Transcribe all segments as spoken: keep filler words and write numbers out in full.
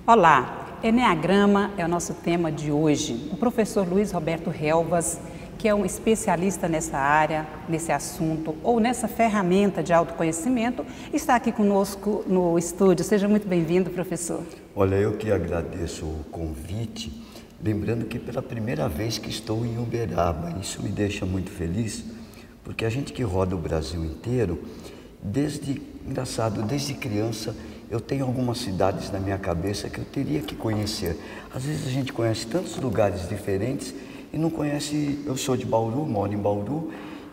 Olá, Eneagrama é o nosso tema de hoje. O professor Luiz Roberto Relvas, que é um especialista nessa área, nesse assunto ou nessa ferramenta de autoconhecimento, está aqui conosco no estúdio. Seja muito bem-vindo, professor. Olha, eu que agradeço o convite, lembrando que pela primeira vez que estou em Uberaba, isso me deixa muito feliz, porque a gente que roda o Brasil inteiro, desde, engraçado, desde criança, eu tenho algumas cidades na minha cabeça que eu teria que conhecer. Às vezes a gente conhece tantos lugares diferentes e não conhece. Eu sou de Bauru, moro em Bauru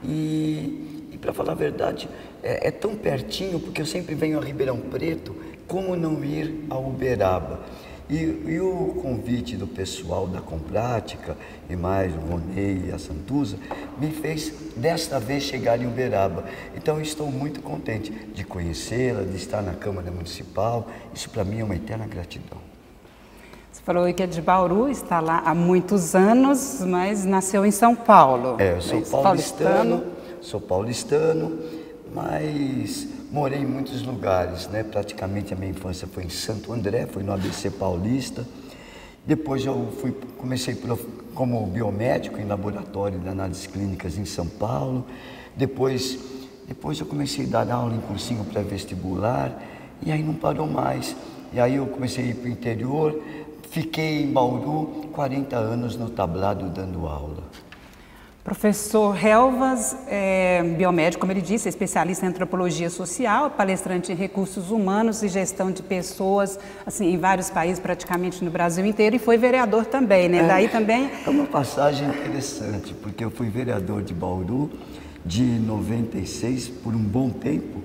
e, e para falar a verdade, é, é tão pertinho, porque eu sempre venho a Ribeirão Preto, como não ir a Uberaba? E, e o convite do pessoal da Comprática, e mais o Ronei e a Santuza, me fez desta vez chegar em Uberaba. Então eu estou muito contente de conhecê-la, de estar na Câmara Municipal. Isso para mim é uma eterna gratidão. Você falou que é de Bauru, está lá há muitos anos, mas nasceu em São Paulo. É, eu sou paulistano, paulistano, sou paulistano, mas morei em muitos lugares, né? Praticamente a minha infância foi em Santo André, foi no A B C Paulista. Depois eu fui, comecei como biomédico em laboratório de análises clínicas em São Paulo. Depois, depois eu comecei a dar aula em cursinho pré-vestibular e aí não parou mais. E aí eu comecei a ir para o interior, fiquei em Bauru quarenta anos no tablado dando aula. Professor Relvas é biomédico, como ele disse, é especialista em antropologia social, palestrante em recursos humanos e gestão de pessoas, assim, em vários países, praticamente no Brasil inteiro, e foi vereador também, né? É, Daí também... É uma passagem interessante, porque eu fui vereador de Bauru de noventa e seis por um bom tempo,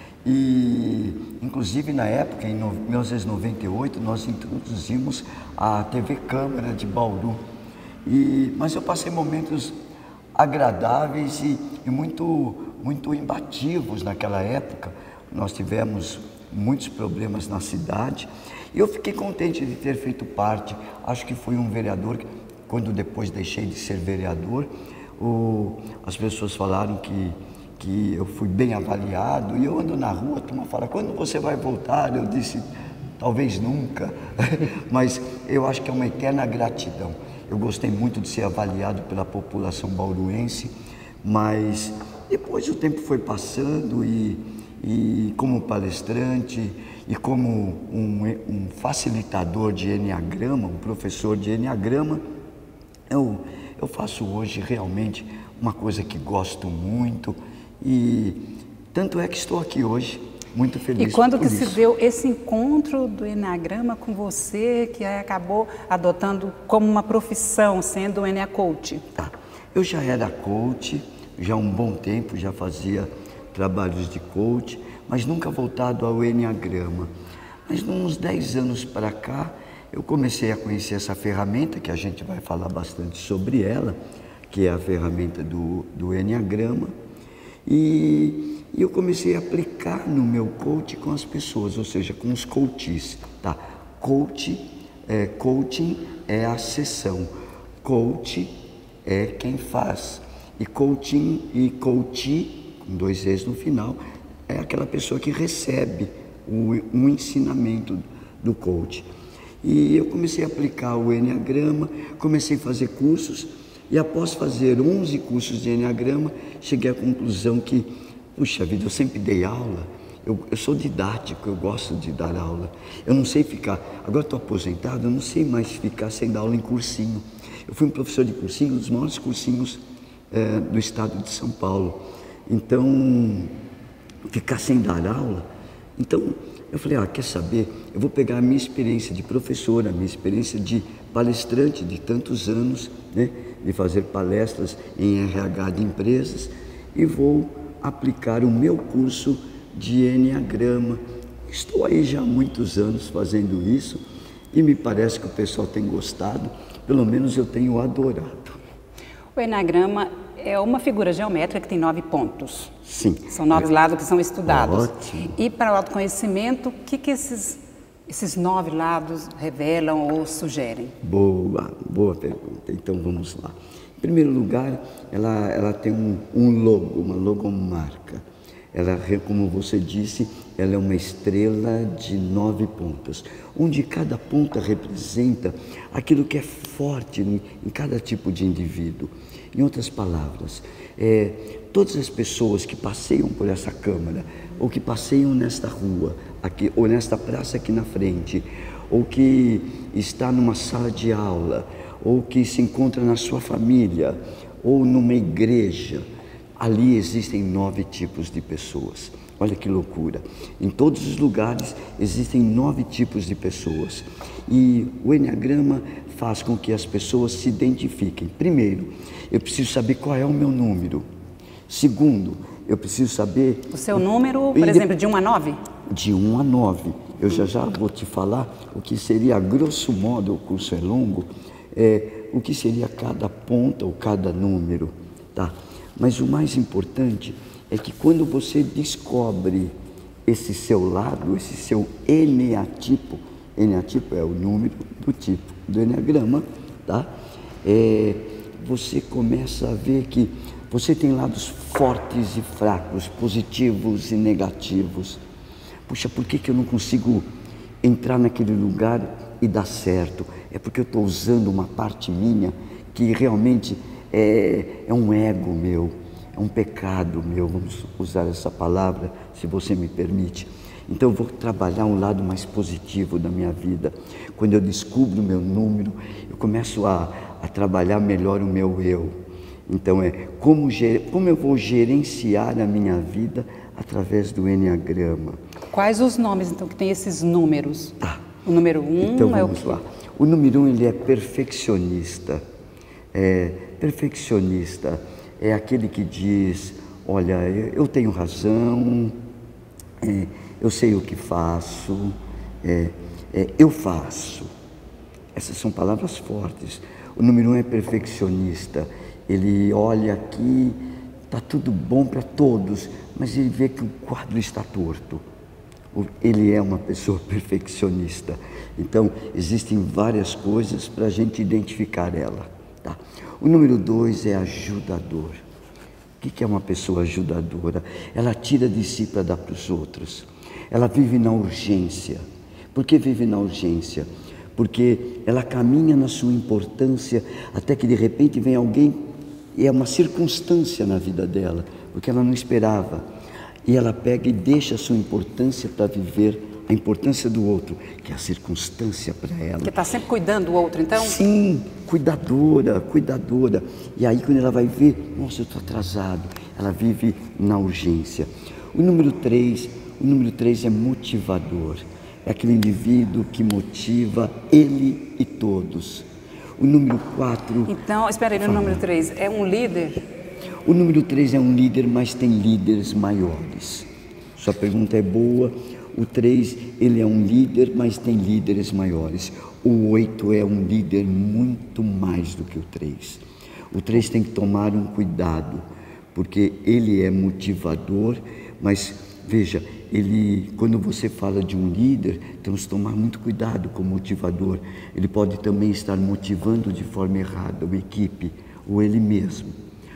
e inclusive na época, em mil novecentos e noventa e oito, nós introduzimos a T V Câmara de Bauru, e, mas eu passei momentos agradáveis e, e muito, muito imbatíveis naquela época. Nós tivemos muitos problemas na cidade e eu fiquei contente de ter feito parte. Acho que fui um vereador, quando depois deixei de ser vereador, o, as pessoas falaram que, que eu fui bem avaliado, e eu ando na rua, a turma fala, quando você vai voltar? Eu disse, talvez nunca, mas eu acho que é uma eterna gratidão. Eu gostei muito de ser avaliado pela população bauruense, mas depois o tempo foi passando e, e como palestrante e como um, um facilitador de Eneagrama, um professor de Eneagrama, eu, eu faço hoje realmente uma coisa que gosto muito e tanto é que estou aqui hoje. Muito feliz. E quando que isso. se deu esse encontro do Eneagrama com você, que acabou adotando como uma profissão, sendo um Eneacoach? Tá. Eu já era coach, já há um bom tempo, já fazia trabalhos de coach, mas nunca voltado ao Eneagrama. Mas uns dez anos para cá, eu comecei a conhecer essa ferramenta, que a gente vai falar bastante sobre ela, que é a ferramenta do, do Eneagrama, e... E eu comecei a aplicar no meu coach com as pessoas, ou seja, com os coaches, tá? Coach, é, coaching é a sessão, coach é quem faz, e coaching e coachee, com dois E's no final, é aquela pessoa que recebe o, um ensinamento do coach. E eu comecei a aplicar o Eneagrama, comecei a fazer cursos, e após fazer onze cursos de Eneagrama, cheguei à conclusão que puxa vida, eu sempre dei aula, eu, eu sou didático, eu gosto de dar aula. Eu não sei ficar, agora estou aposentado, eu não sei mais ficar sem dar aula em cursinho. Eu fui um professor de cursinho, um dos maiores cursinhos é, do estado de São Paulo. Então, ficar sem dar aula, então eu falei, ah, quer saber, eu vou pegar a minha experiência de professora, a minha experiência de palestrante de tantos anos, né, de fazer palestras em R H de empresas, e vou aplicar o meu curso de Eneagrama. Estou aí já há muitos anos fazendo isso e me parece que o pessoal tem gostado, pelo menos eu tenho adorado. O Eneagrama é uma figura geométrica que tem nove pontos. Sim. São nove é. lados que são estudados. Ótimo. E para o autoconhecimento, o que, que esses, esses nove lados revelam ou sugerem? Boa, boa pergunta. Então vamos lá. Em primeiro lugar, ela, ela tem um, um logo, uma logomarca. Ela, como você disse, ela é uma estrela de nove pontas, onde cada ponta representa aquilo que é forte em, em cada tipo de indivíduo. Em outras palavras, é, todas as pessoas que passeiam por essa câmara, ou que passeiam nesta rua, aqui, ou nesta praça aqui na frente, ou que está numa sala de aula, ou que se encontra na sua família, ou numa igreja, ali existem nove tipos de pessoas. Olha que loucura! Em todos os lugares existem nove tipos de pessoas. E o Enneagrama faz com que as pessoas se identifiquem. Primeiro, eu preciso saber qual é o meu número. Segundo, eu preciso saber... O seu número, por exemplo, de um a nove? De um a nove. Eu já já vou te falar o que seria, a grosso modo, o curso é longo, é, o que seria cada ponta ou cada número, tá? Mas o mais importante é que quando você descobre esse seu lado, esse seu eneatipo, eneatipo é o número do tipo do Enneagrama, tá? É, você começa a ver que você tem lados fortes e fracos, positivos e negativos. Puxa, por que que eu não consigo entrar naquele lugar e dar certo? É porque eu estou usando uma parte minha que realmente é, é um ego meu, é um pecado meu, vamos usar essa palavra, se você me permite. Então eu vou trabalhar um lado mais positivo da minha vida. Quando eu descubro o meu número, eu começo a, a trabalhar melhor o meu eu. Então é como, como eu vou gerenciar a minha vida através do Enneagrama. Quais os nomes, então, que tem esses números? Tá. O número um então, é o vamos quê? lá. O número um, ele é perfeccionista. É, perfeccionista é aquele que diz, olha, eu tenho razão, é, eu sei o que faço, é, é, eu faço. Essas são palavras fortes. O número um é perfeccionista. Ele olha aqui, está tudo bom para todos, mas ele vê que o quadro está torto. Ele é uma pessoa perfeccionista. Então, existem várias coisas para a gente identificar ela. Tá? O número dois é ajudador. O que é uma pessoa ajudadora? Ela tira de si para dar para os outros. Ela vive na urgência. Por que vive na urgência? Porque ela caminha na sua importância até que de repente vem alguém e é uma circunstância na vida dela, porque ela não esperava. E ela pega e deixa a sua importância para viver a importância do outro, que é a circunstância para ela. Que está sempre cuidando do outro, então? Sim, cuidadora, cuidadora. E aí quando ela vai ver, nossa, eu estou atrasado, ela vive na urgência. O número três, o número três é motivador. É aquele indivíduo que motiva ele e todos. O número quatro... Então, espera aí, o número três é um líder? O número três é um líder, mas tem líderes maiores. Sua pergunta é boa. O três, ele é um líder, mas tem líderes maiores. O oito é um líder muito mais do que o três. O três tem que tomar um cuidado, porque ele é motivador, mas veja, ele, quando você fala de um líder, temos que tomar muito cuidado com o motivador. Ele pode também estar motivando de forma errada uma equipe, ou ele mesmo.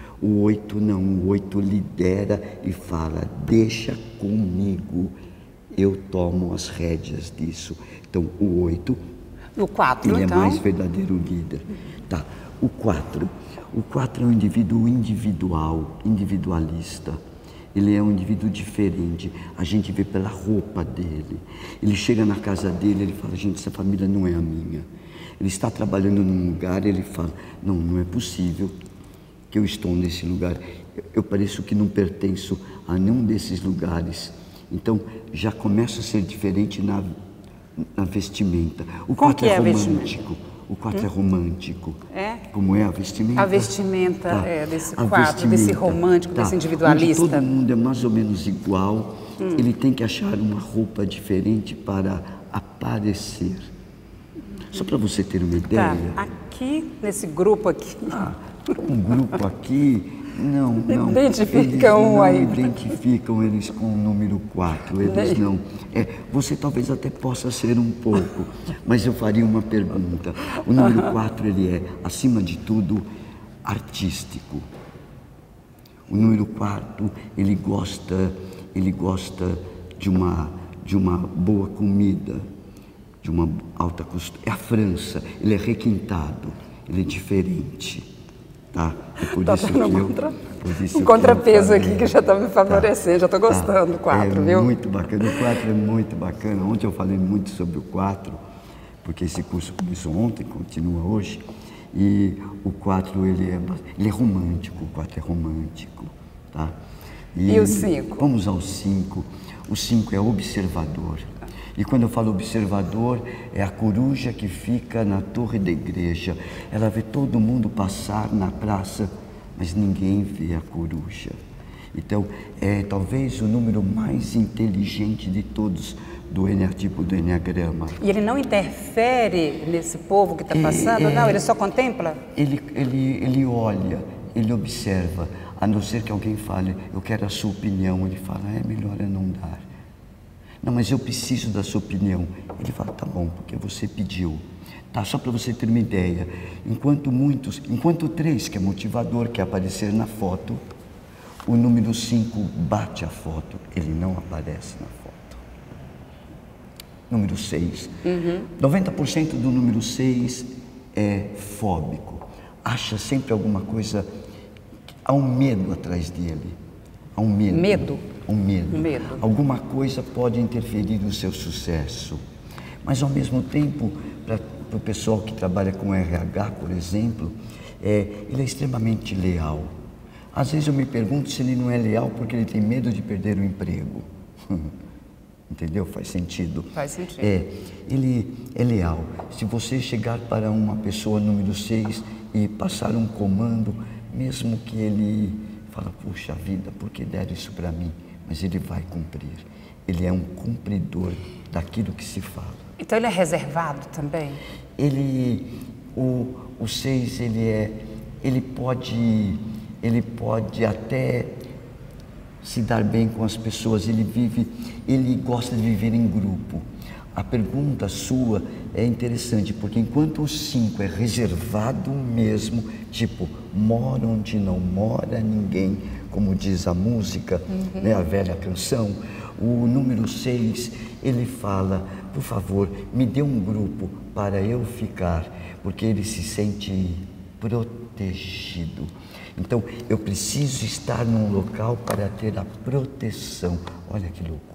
O oito não, o oito lidera e fala, deixa comigo, eu tomo as rédeas disso. Então, o oito, o quatro, ele então? é mais verdadeiro líder. Tá. O quatro, o quatro é um indivíduo individual, individualista. Ele é um indivíduo diferente, a gente vê pela roupa dele. Ele chega na casa dele, ele fala, gente, essa família não é a minha. Ele está trabalhando num lugar, ele fala, não, não é possível que eu estou nesse lugar. Eu, eu pareço que não pertenço a nenhum desses lugares. Então, já começa a ser diferente na, na vestimenta. O Como quatro que é é a romântico. O quatro hum? é romântico. É? Como é a vestimenta? A vestimenta tá. é, desse a quatro, desse romântico, tá. desse individualista. Onde todo mundo é mais ou menos igual, hum. ele tem que achar uma roupa diferente para aparecer. Só para você ter uma ideia. Tá. Aqui, nesse grupo aqui. Ah, um grupo aqui, não, não. Identificam um não aí. identificam eles com o número quatro, eles não. É, você talvez até possa ser um pouco, mas eu faria uma pergunta. O número quatro, ele é, acima de tudo, artístico. O número quatro, ele gosta, ele gosta de uma, de uma boa comida, de uma alta costura. É a França, ele é requintado, ele é diferente, tá? É por tá isso que eu, contra... por isso um contrapeso aqui falei. que já está me favorecendo, tá, já estou gostando tá. do quatro, é viu? É muito bacana, o quatro é muito bacana. Ontem eu falei muito sobre o quatro, porque esse curso começou ontem, continua hoje, e o quatro ele é, ele é romântico, o quatro é romântico, tá? E, e o cinco? Vamos ao cinco. O cinco é observador. E quando eu falo observador, é a coruja que fica na torre da igreja. Ela vê todo mundo passar na praça, mas ninguém vê a coruja. Então, é talvez o número mais inteligente de todos do eneatipo do Enneagrama. E ele não interfere nesse povo que está passando? É, é, não, ele só contempla? Ele, ele, ele olha, ele observa, a não ser que alguém fale, eu quero a sua opinião. Ele fala, é melhor eu não dar. Não, mas eu preciso da sua opinião. Ele fala, tá bom, porque você pediu. Tá, só para você ter uma ideia, enquanto muitos, enquanto três, que é motivador, quer aparecer na foto, o número cinco bate a foto, ele não aparece na foto. Número seis. Uhum. noventa por cento do número seis é fóbico. Acha sempre alguma coisa, há um medo atrás dele. Há um medo. Medo? Um medo. Medo. Alguma coisa pode interferir no seu sucesso. Mas, ao mesmo tempo, para o pessoal que trabalha com R H, por exemplo, é, ele é extremamente leal. Às vezes eu me pergunto se ele não é leal porque ele tem medo de perder o emprego. Entendeu? Faz sentido? Faz sentido. É, ele é leal. Se você chegar para uma pessoa número seis e passar um comando, mesmo que ele fala, puxa vida, por que deram isso para mim? Mas ele vai cumprir. Ele é um cumpridor daquilo que se fala. Então ele é reservado também? Ele, o, o seis, ele é, ele pode, ele pode até se dar bem com as pessoas, ele vive, ele gosta de viver em grupo. A pergunta sua é interessante, porque enquanto o cinco é reservado mesmo, tipo, mora onde não mora ninguém, como diz a música, uhum. né, a velha canção, o número seis, ele fala, por favor, me dê um grupo para eu ficar, porque ele se sente protegido. Então, eu preciso estar num local para ter a proteção. Olha que loucura.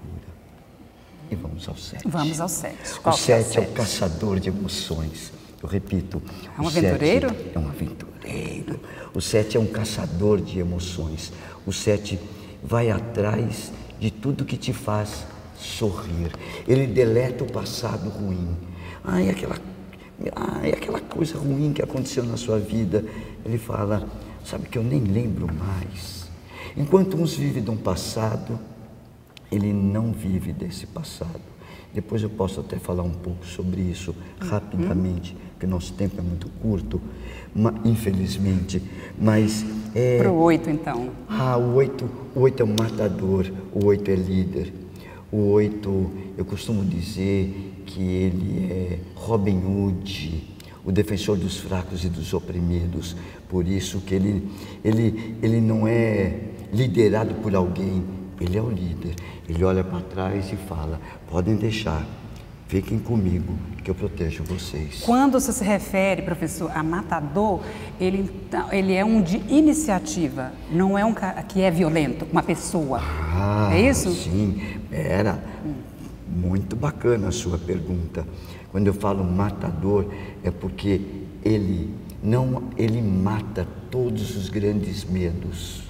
E vamos ao sete. Vamos ao sete. O sete é o caçador de emoções. Eu repito. É um aventureiro? É um aventureiro. O sete é um caçador de emoções. O sete vai atrás de tudo que te faz sorrir. Ele deleta o passado ruim. Ai, aquela, ai, aquela coisa ruim que aconteceu na sua vida. Ele fala, sabe que eu nem lembro mais. Enquanto uns vivem de um passado, ele não vive desse passado. Depois eu posso até falar um pouco sobre isso rapidamente, uhum. porque nosso tempo é muito curto, ma, infelizmente. Mas é... Para o oito, então. Ah, o oito, o oito é um matador, o oito é líder. O oito, eu costumo dizer que ele é Robin Hood, o defensor dos fracos e dos oprimidos. Por isso que ele, ele, ele não é liderado por alguém, ele é o líder. Ele olha para trás e fala, podem deixar, fiquem comigo, que eu protejo vocês. Quando você se refere, professor, a matador, ele, ele é um de iniciativa, não é um cara que é violento, uma pessoa. Ah, é isso? Sim, era hum. muito bacana a sua pergunta. Quando eu falo matador, é porque ele, não, ele mata todos os grandes medos.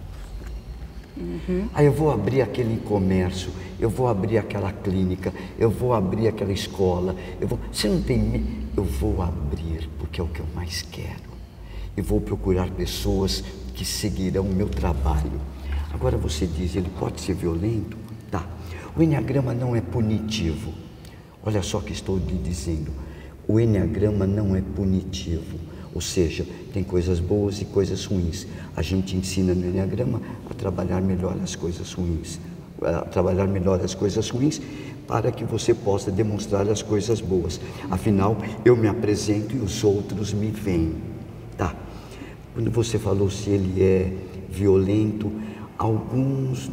Uhum. Aí eu vou abrir aquele comércio, eu vou abrir aquela clínica, eu vou abrir aquela escola, eu vou... Você não tem medo? Eu vou abrir, porque é o que eu mais quero. Eu vou procurar pessoas que seguirão o meu trabalho. Agora você diz, ele pode ser violento? Tá. O Enneagrama não é punitivo. Olha só o que estou lhe dizendo. O Enneagrama não é punitivo. Ou seja, tem coisas boas e coisas ruins. A gente ensina no Enneagrama a trabalhar melhor as coisas ruins. A trabalhar melhor as coisas ruins para que você possa demonstrar as coisas boas. Afinal, eu me apresento e os outros me veem. Tá. Quando você falou se ele é violento, alguns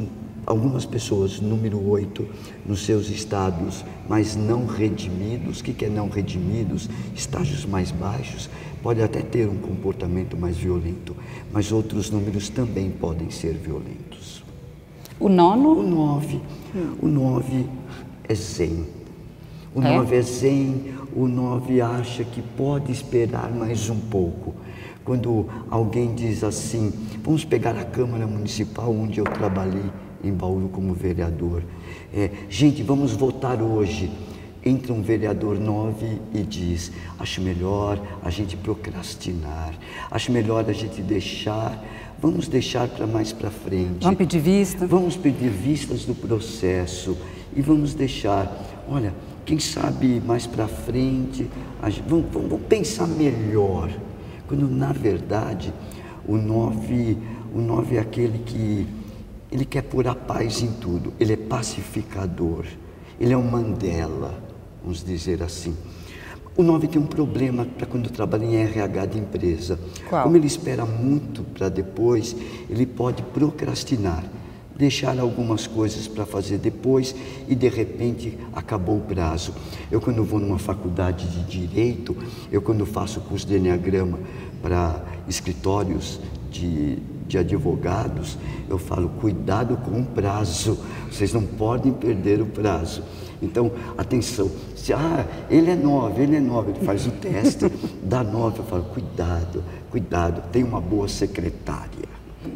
algumas pessoas, número oito, nos seus estados, mas não redimidos. O que que é não redimidos? Estágios mais baixos, pode até ter um comportamento mais violento, mas outros números também podem ser violentos. O nono? O nove. Hum. O nove é zen. O é? nove é zen, o nove acha que pode esperar mais um pouco. Quando alguém diz assim, vamos pegar a Câmara Municipal onde eu trabalhei em Bauru como vereador. É, gente, vamos votar hoje. Entra um vereador nove e diz, acho melhor a gente procrastinar, acho melhor a gente deixar, vamos deixar para mais para frente. Vamos pedir vista? Vamos pedir vistas do processo e vamos deixar, olha, quem sabe mais para frente, a gente, vamos, vamos pensar melhor. Quando, na verdade, o nove, o nove é aquele que ele quer pôr a paz em tudo. Ele é pacificador. Ele é um Mandela, vamos dizer assim. O nove tem um problema para quando trabalha em R H de empresa. Qual? Como ele espera muito para depois, ele pode procrastinar, deixar algumas coisas para fazer depois e de repente acabou o prazo. Eu quando vou numa faculdade de Direito, eu quando faço curso de Enneagrama para escritórios de, de advogados, eu falo, cuidado com o prazo, vocês não podem perder o prazo. Então, atenção, se ah, ele é nove, ele é nove, ele faz o teste, dá nove, eu falo, cuidado, cuidado, tem uma boa secretária.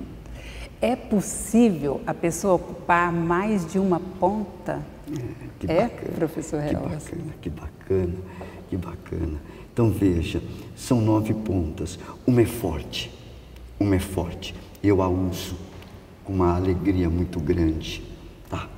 É possível a pessoa ocupar mais de uma ponta? É, que é bacana, professor que Helvas? bacana, que bacana, que bacana. Então veja, são nove pontas. Uma é forte, uma é forte. Eu a uso com uma alegria muito grande, tá?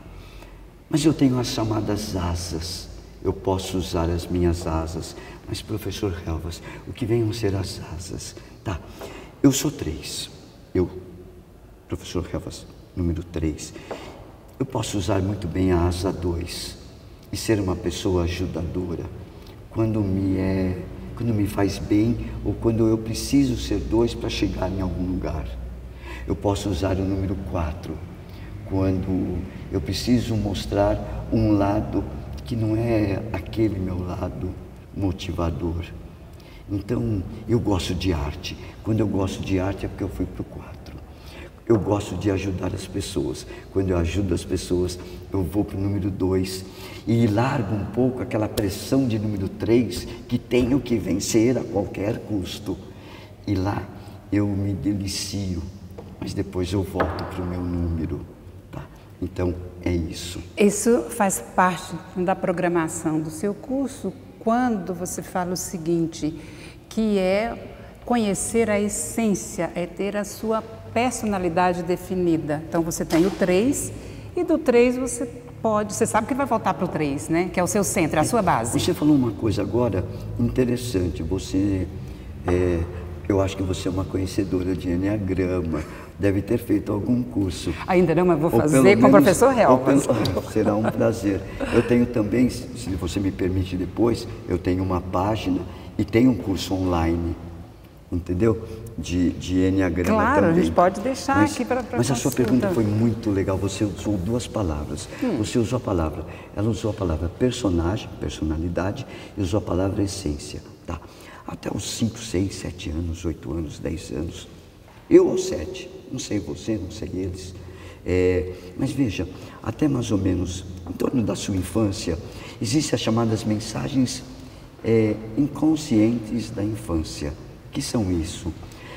Mas eu tenho as chamadas asas. Eu posso usar as minhas asas. Mas professor Helvas, o que venham ser as asas? Tá? Eu sou três. Eu Professor Helvas, número três. Eu posso usar muito bem a asa dois e ser uma pessoa ajudadora quando me, é, quando me faz bem ou quando eu preciso ser dois para chegar em algum lugar. Eu posso usar o número quatro quando eu preciso mostrar um lado que não é aquele meu lado motivador. Então, eu gosto de arte. Quando eu gosto de arte é porque eu fui para o quatro. Eu gosto de ajudar as pessoas. Quando eu ajudo as pessoas, eu vou para o número dois e largo um pouco aquela pressão de número três que tenho que vencer a qualquer custo. E lá eu me delicio, mas depois eu volto para o meu número. Tá? Então, é isso. Isso faz parte da programação do seu curso, quando você fala o seguinte, que é conhecer a essência, é ter a sua personalidade definida. Então você tem o três e do três você pode, você sabe que vai voltar para o três, né? Que é o seu centro, é a sua base. Você falou uma coisa agora interessante, você, é, eu acho que você é uma conhecedora de Enneagrama, deve ter feito algum curso. Ainda não, mas vou Ou fazer pelo com o menos- professor Helvas. ou pelo- Será um prazer. Eu tenho também, se você me permite depois, eu tenho uma página e tenho um curso online, entendeu? De, de Enneagrama Claro, também. a gente pode deixar Mas- aqui para para Mas a sua consulta. pergunta foi muito legal. Você usou duas palavras. Hum. Você usou a palavra, ela usou a palavra personagem, personalidade, e usou a palavra essência. Tá? Até os cinco, seis, sete anos, oito anos, dez anos. Eu aos sete, não sei você, não sei eles. É, mas veja, até mais ou menos em torno da sua infância, existem as chamadas mensagens é, inconscientes da infância. Que são isso?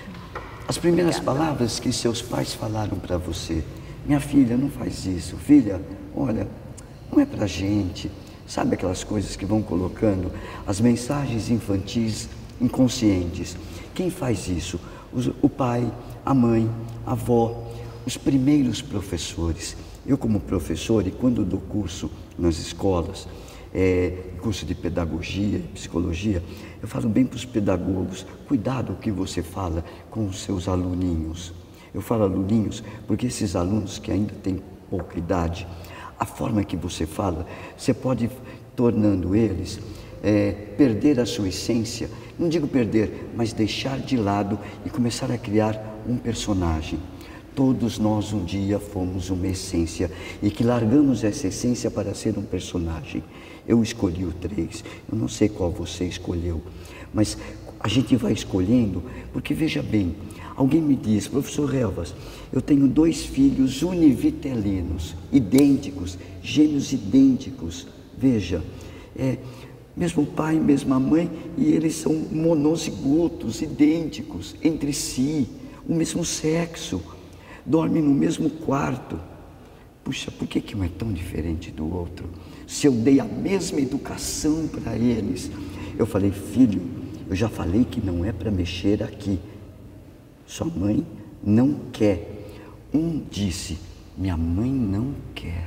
As primeiras palavras que seus pais falaram para você. Minha filha, não faz isso. Filha, olha, não é para gente. Sabe aquelas coisas que vão colocando? As mensagens infantis inconscientes. Quem faz isso? Os- O pai, a mãe, a avó, os primeiros professores. Eu como professor, e quando dou curso nas escolas, é, curso de pedagogia e psicologia, eu falo bem para os pedagogos, cuidado o que você fala com os seus aluninhos. Eu falo aluninhos porque esses alunos que ainda têm pouca idade, a forma que você fala, você pode tornando eles é, perder a sua essência, não digo perder, mas deixar de lado e começar a criar um personagem. Todos nós um dia fomos uma essência e que largamos essa essência para ser um personagem. Eu escolhi o três, eu não sei qual você escolheu, mas a gente vai escolhendo, porque veja bem, alguém me diz, professor Helvas, eu tenho dois filhos univitelinos, idênticos, gêmeos idênticos, veja, é, mesmo pai, mesma mãe, e eles são monozigotos, idênticos, entre si, o mesmo sexo, dormem no mesmo quarto. Puxa, por que que um é tão diferente do outro? Se eu dei a mesma educação para eles. Eu falei, filho, eu já falei que não é para mexer aqui. Sua mãe não quer. Um disse, minha mãe não quer.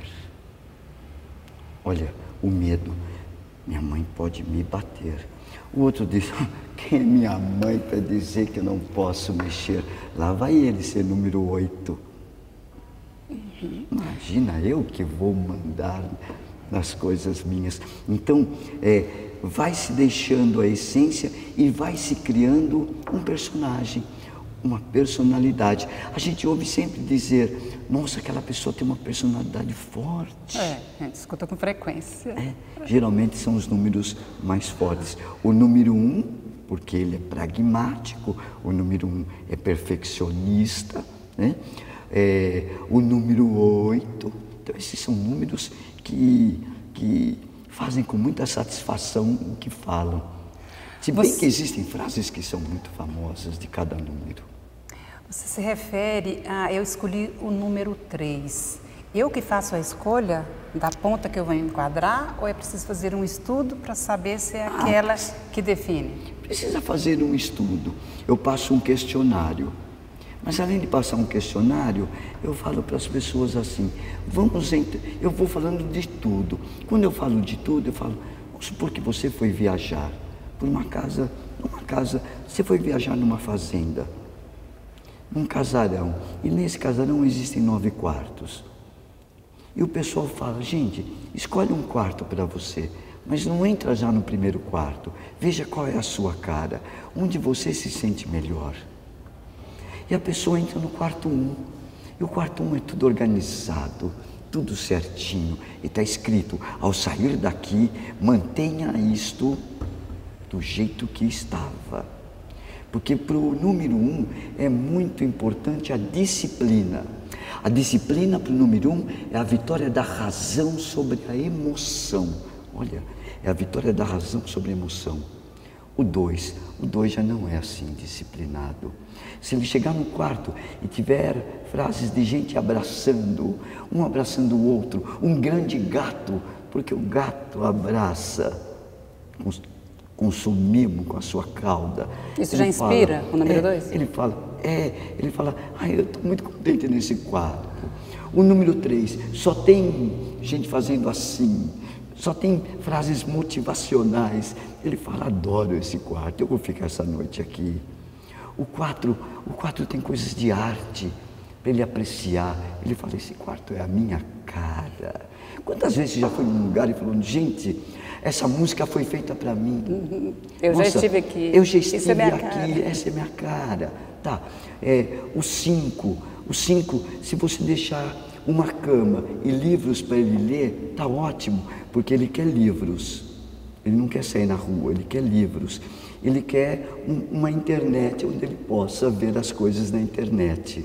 Olha, o medo. Minha mãe pode me bater. O outro disse, quem é minha mãe para dizer que eu não posso mexer? Lá vai ele ser número oito. Uhum. Imagina eu que vou mandar nas coisas minhas. Então, é, vai se deixando a essência e vai se criando um personagem, uma personalidade. A gente ouve sempre dizer, nossa, aquela pessoa tem uma personalidade forte. É, a gente escuta com frequência. É, geralmente são os números mais fortes. O número um, porque ele é pragmático, o número um é perfeccionista, né? É, o número oito, então esses são números que, que fazem com muita satisfação o que falam. Se bem Você... que existem frases que são muito famosas de cada número. Você se refere a, eu escolhi o número três. Eu que faço a escolha da ponta que eu vou enquadrar ou é preciso fazer um estudo para saber se é aquela ah, que define? Precisa fazer um estudo. Eu passo um questionário. Mas além de passar um questionário, eu falo para as pessoas assim, vamos entre... eu vou falando de tudo. Quando eu falo de tudo, eu falo, vamos supor que você foi viajar por uma casa, numa casa, você foi viajar numa fazenda, num casarão, e nesse casarão existem nove quartos. E o pessoal fala, gente, escolhe um quarto para você, mas não entra já no primeiro quarto, veja qual é a sua cara, onde você se sente melhor. E a pessoa entra no quarto um, e o quarto um é tudo organizado, tudo certinho, e está escrito, ao sair daqui, mantenha isto do jeito que estava. Porque para o número um é muito importante a disciplina. A disciplina para o número um é a vitória da razão sobre a emoção. Olha, é a vitória da razão sobre a emoção. O dois, o dois já não é assim disciplinado. Se ele chegar no quarto e tiver frases de gente abraçando, um abraçando o outro, um grande gato, porque o gato abraça com, com o seu mimo, com a sua cauda. Isso já inspira fala, o número é, dois? Ele fala, é, ele fala, ai, eu estou muito contente nesse quarto. O número três, só tem gente fazendo assim, só tem frases motivacionais. Ele fala, adoro esse quarto, eu vou ficar essa noite aqui. O quatro, o quatro tem coisas de arte para ele apreciar. Ele fala, esse quarto é a minha cara. Quantas vezes você já foi num lugar e falou, gente, essa música foi feita para mim. Uhum. Eu Nossa, já estive aqui. Eu já estive é aqui, cara. Essa é minha cara. Tá. É, o cinco, o cinco, se você deixar uma cama e livros para ele ler, tá ótimo, porque ele quer livros. Ele não quer sair na rua, ele quer livros. Ele quer um, uma internet onde ele possa ver as coisas na internet.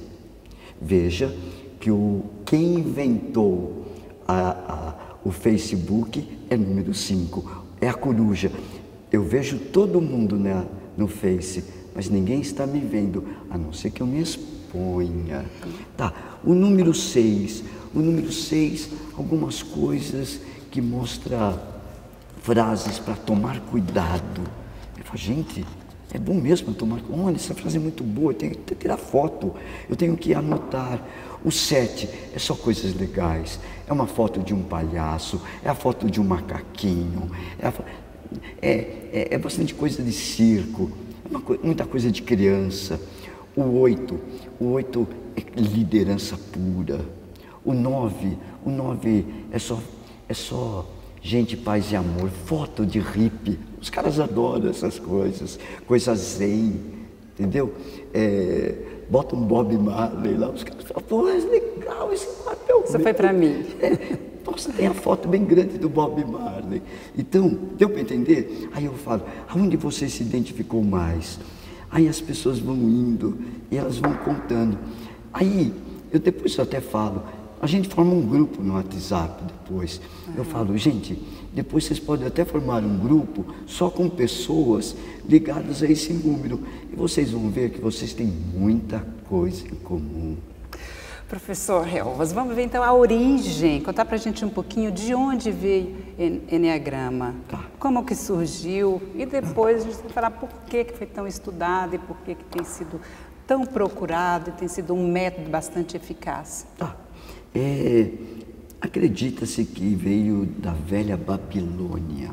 Veja que o, quem inventou a, a, o Facebook é número cinco, é a coruja. Eu vejo todo mundo na, no Face, mas ninguém está me vendo, a não ser que eu me exponha. Tá, o número seis, o número seis, algumas coisas que mostram frases para tomar cuidado. Eu falo, gente, é bom mesmo tomar cuidado. Olha, essa frase é muito boa, eu tenho que tirar foto, eu tenho que anotar. O sete é só coisas legais. É uma foto de um palhaço, é a foto de um macaquinho, é, a, é, é, é bastante coisa de circo, é uma, muita coisa de criança. O oito, o oito é liderança pura. O nove, o nove é só, é só gente, paz e amor, foto de hippie. Os caras adoram essas coisas, coisas zen, entendeu? É, bota um Bob Marley lá, os caras falam, pô, é legal, esse quarto é o Isso meu. foi para mim. É, nossa, tem a foto bem grande do Bob Marley. Então, deu para entender? Aí eu falo, aonde você se identificou mais? Aí as pessoas vão indo e elas vão contando. Aí, eu depois até falo, a gente forma um grupo no WhatsApp depois. Uhum. Eu falo, gente, depois vocês podem até formar um grupo só com pessoas ligadas a esse número. E vocês vão ver que vocês têm muita coisa em comum. Professor Helvas, vamos ver então a origem, contar para a gente um pouquinho de onde veio o Enneagrama, tá. Como que surgiu e depois a gente vai falar por que, que foi tão estudado e por que, que tem sido tão procurado e tem sido um método bastante eficaz. Tá. É, acredita-se que veio da velha Babilônia.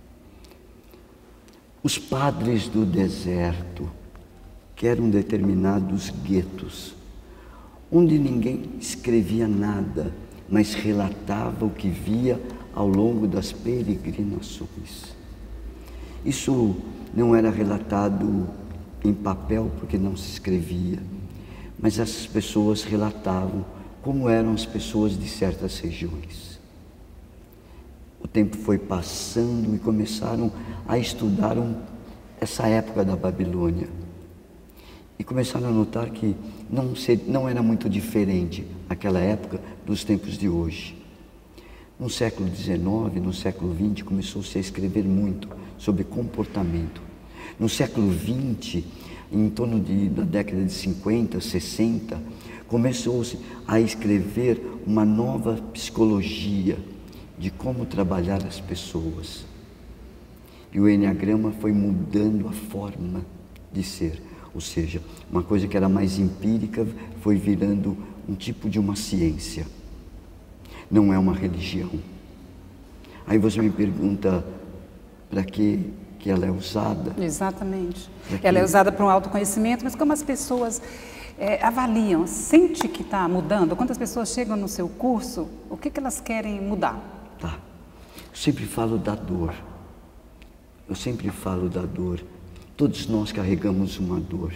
Os padres do deserto, que eram determinados guetos, onde ninguém escrevia nada, mas relatava o que via ao longo das peregrinações. Isso não era relatado em papel porque não se escrevia, mas essas pessoas relatavam como eram as pessoas de certas regiões. O tempo foi passando e começaram a estudar um, essa época da Babilônia. E começaram a notar que não, ser, não era muito diferente aquela época dos tempos de hoje. No século dezenove, no século vinte, começou-se a escrever muito sobre comportamento. No século vinte, em torno de, da década de cinquenta, sessenta, começou-se a escrever uma nova psicologia de como trabalhar as pessoas. E o Enneagrama foi mudando a forma de ser. Ou seja, uma coisa que era mais empírica foi virando um tipo de uma ciência. Não é uma religião. Aí você me pergunta para que, que ela é usada? Exatamente. Ela é usada para um autoconhecimento, mas como as pessoas é, avaliam, sente que está mudando? Quantas pessoas chegam no seu curso, o que, que elas querem mudar? Tá. Eu sempre falo da dor. Eu sempre falo da dor. Todos nós carregamos uma dor.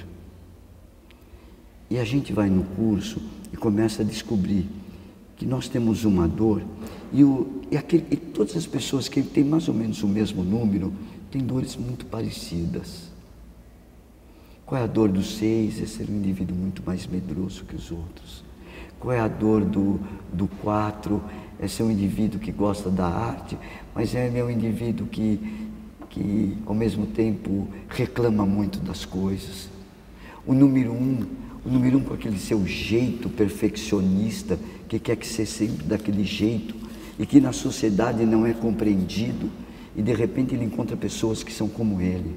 E a gente vai no curso e começa a descobrir que nós temos uma dor e, o, e, aquele, e todas as pessoas que têm mais ou menos o mesmo número têm dores muito parecidas. Qual é a dor do seis? É ser um indivíduo muito mais medroso que os outros. Qual é a dor do, do quatro? É ser um indivíduo que gosta da arte, mas é um indivíduo que... que ao mesmo tempo reclama muito das coisas. O número um, o número um com aquele seu jeito perfeccionista, que quer que seja sempre daquele jeito, e que na sociedade não é compreendido, e de repente ele encontra pessoas que são como ele.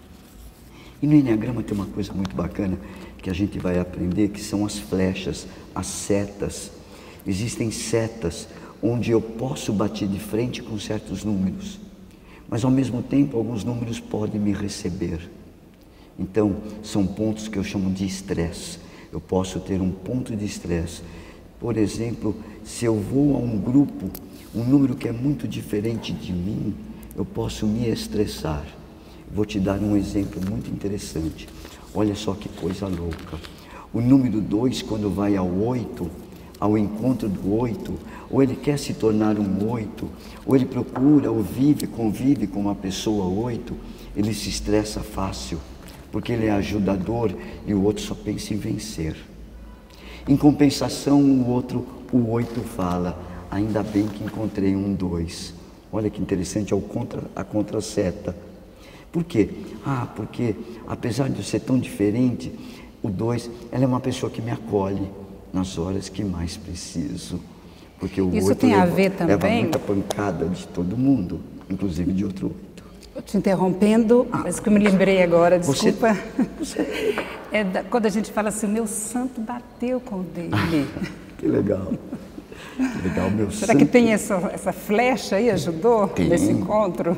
E no Enneagrama tem uma coisa muito bacana, que a gente vai aprender, que são as flechas, as setas. Existem setas, onde eu posso bater de frente com certos números, mas ao mesmo tempo alguns números podem me receber. Então, são pontos que eu chamo de estresse. Eu posso ter um ponto de estresse. Por exemplo, se eu vou a um grupo, um número que é muito diferente de mim, eu posso me estressar. Vou te dar um exemplo muito interessante. Olha só que coisa louca. O número dois, quando vai ao oito, ao encontro do oito, ou ele quer se tornar um oito, ou ele procura, ou vive, convive com uma pessoa oito, ele se estressa fácil, porque ele é ajudador e o outro só pensa em vencer. Em compensação, o outro, o oito fala, ainda bem que encontrei um dois. Olha que interessante, é o contra, a contraseta. Por quê? Ah, porque apesar de eu ser tão diferente, o dois, ela é uma pessoa que me acolhe nas horas que mais preciso. Porque o Isso oito tem leva, a ver também... leva muita pancada de todo mundo, inclusive de outro oito. Estou te interrompendo, ah, mas que eu me lembrei agora, desculpa. Você, você... É da, quando a gente fala assim, o meu santo bateu com o dele. Ah, que legal. Que legal, meu Será santo... que tem essa, essa flecha aí, ajudou tem. Nesse encontro?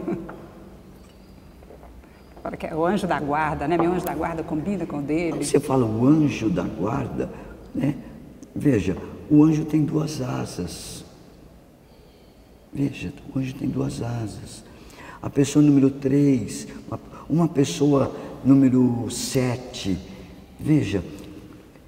Fala que é o anjo da guarda, né? Meu anjo da guarda combina com o dele. Você fala o anjo da guarda, né? Veja, o anjo tem duas asas. Veja, o anjo tem duas asas. A pessoa número três, uma, uma pessoa número sete. Veja,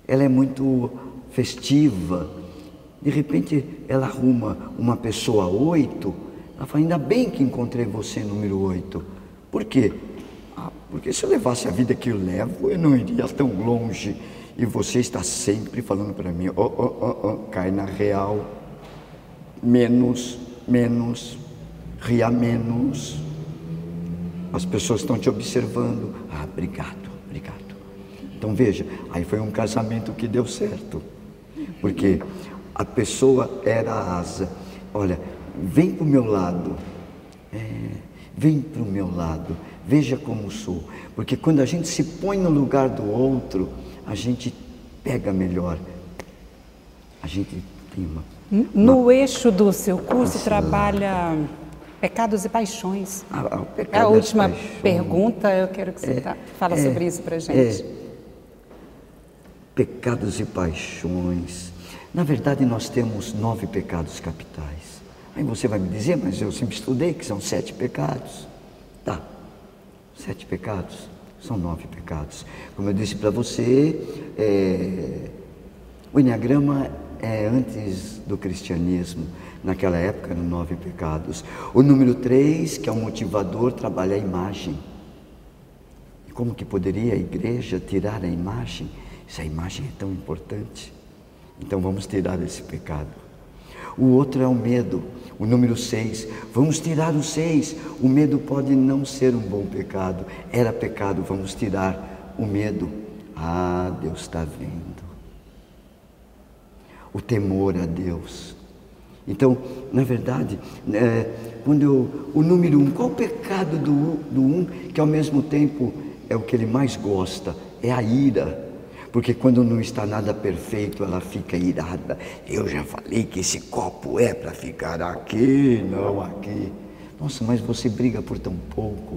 ela é muito festiva. De repente ela arruma uma pessoa oito, ela fala, ainda bem que encontrei você, número oito. Por quê? Ah, porque se eu levasse a vida que eu levo, eu não iria tão longe. E você está sempre falando para mim, oh, oh, oh, oh, cai na real, menos, menos, ria menos. As pessoas estão te observando. Ah, obrigado, obrigado. Então veja, aí foi um casamento que deu certo. Porque a pessoa era a asa. Olha, vem para o meu lado. É, vem para o meu lado. Veja como sou. Porque quando a gente se põe no lugar do outro, a gente pega melhor. A gente tem uma... No uma, eixo do seu curso uma trabalha pecados e paixões. A, a, É a última paixões. pergunta, eu quero que você é, tá, fale é, sobre isso para a gente. É, pecados e paixões. Na verdade, nós temos nove pecados capitais. Aí você vai me dizer, mas eu sempre estudei que são sete pecados. Tá, sete pecados, são nove pecados. Como eu disse para você, é, o Enneagrama é antes do cristianismo. Naquela época eram nove pecados. O número três, que é o motivador, trabalha a imagem. E como que poderia a igreja tirar a imagem? Se a imagem é tão importante. Então vamos tirar esse pecado. O outro é o medo, o número seis. Vamos tirar o seis. O medo pode não ser um bom pecado. Era pecado, vamos tirar o medo. Ah, Deus está vendo. O temor a Deus. Então, na verdade, é, quando eu, o número um, qual o pecado do, do um, que ao mesmo tempo é o que ele mais gosta? É a ira. Porque quando não está nada perfeito, ela fica irada. Eu já falei que esse copo é para ficar aqui, não aqui. Nossa, mas você briga por tão pouco.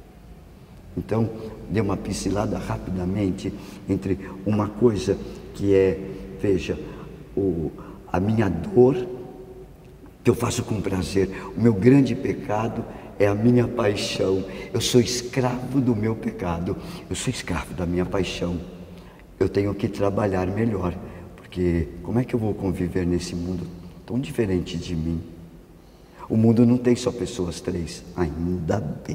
Então, dê uma pincelada rapidamente entre uma coisa que é, veja, o, a minha dor, que eu faço com prazer. O meu grande pecado é a minha paixão. Eu sou escravo do meu pecado. Eu sou escravo da minha paixão. Eu tenho que trabalhar melhor, porque como é que eu vou conviver nesse mundo tão diferente de mim? O mundo não tem só pessoas três, ainda bem.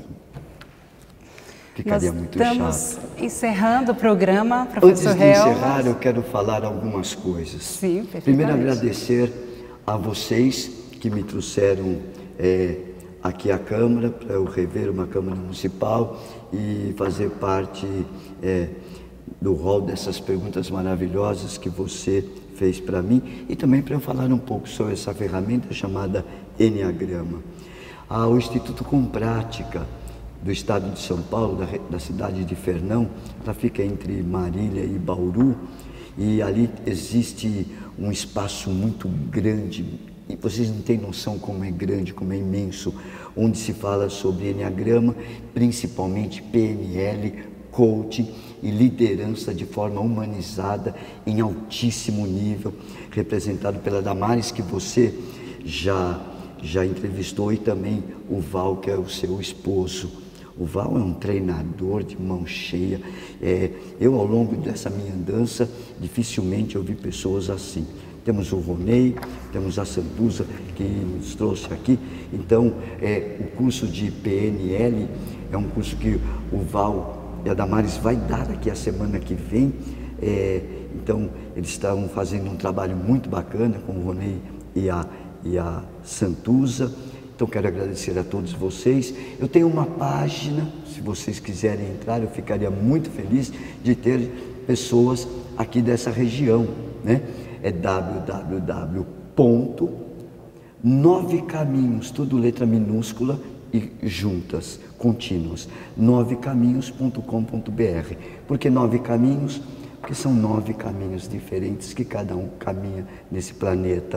Ficaria Nós muito chato. Estamos encerrando o programa, professor Antes de Helvas. encerrar, eu quero falar algumas coisas. Sim, perfeitamente. Primeiro, agradecer a vocês que me trouxeram é, aqui à Câmara, para eu rever uma Câmara Municipal e fazer parte... É, do rol dessas perguntas maravilhosas que você fez para mim e também para eu falar um pouco sobre essa ferramenta chamada Enneagrama. Ah, o Instituto Com Prática do Estado de São Paulo, da, da cidade de Fernão, ela fica entre Marília e Bauru, e ali existe um espaço muito grande, e vocês não têm noção como é grande, como é imenso, onde se fala sobre Enneagrama, principalmente P N L, coaching e liderança de forma humanizada, em altíssimo nível, representado pela Damares, que você já, já entrevistou, e também o Val, que é o seu esposo. O Val é um treinador de mão cheia. É, eu, ao longo dessa minha andança, dificilmente eu vi pessoas assim. Temos o Ronei, temos a Santuza, que nos trouxe aqui. Então, é, o curso de P N L é um curso que o Val e a Damares vai dar aqui a semana que vem. É, então, eles estão fazendo um trabalho muito bacana com o Ronei e a, e a Santuza. Então, quero agradecer a todos vocês. Eu tenho uma página, se vocês quiserem entrar, eu ficaria muito feliz de ter pessoas aqui dessa região, né? É w w w ponto nove caminhos, tudo letra minúscula e juntas, contínuas, nove caminhos ponto com ponto b r. Por que nove caminhos? Porque são nove caminhos diferentes que cada um caminha nesse planeta.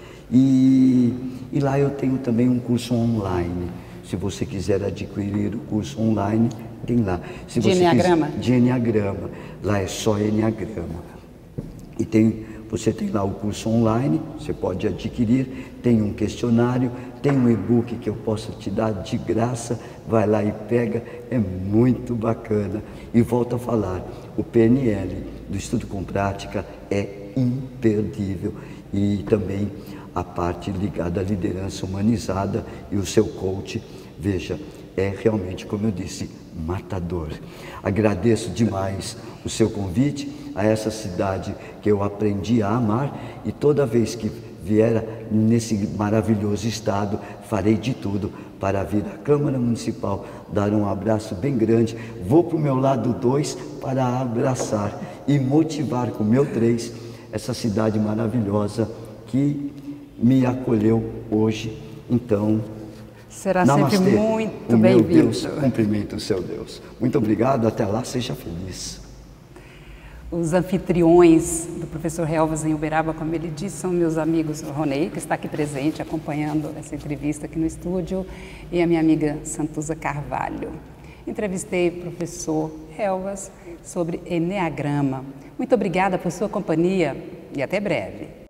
E, e lá eu tenho também um curso online. Se você quiser adquirir o curso online, tem lá. Se de você Enneagrama? Quiser, de Enneagrama. Lá é só Enneagrama. E tem, você tem lá o curso online, você pode adquirir, tem um questionário, tem um e-book que eu posso te dar de graça, vai lá e pega, é muito bacana. E volto a falar, o P N L do Estudo com Prática é imperdível. E também a parte ligada à liderança humanizada e o seu coach, veja, é realmente, como eu disse, matador. Agradeço demais o seu convite a essa cidade que eu aprendi a amar, e toda vez que vier nesse maravilhoso estado, farei de tudo para vir à Câmara Municipal, dar um abraço bem grande. Vou para o meu lado dois para abraçar e motivar com o meu três essa cidade maravilhosa que me acolheu hoje. Então, será namastê. Sempre muito o meu bem-vindo. Deus cumprimenta o seu Deus. Muito obrigado, até lá, seja feliz. Os anfitriões do professor Helvas em Uberaba, como ele disse, são meus amigos Ronei, que está aqui presente acompanhando essa entrevista aqui no estúdio, e a minha amiga Santuza Carvalho. Entrevistei o professor Helvas sobre Eneagrama. Muito obrigada por sua companhia e até breve.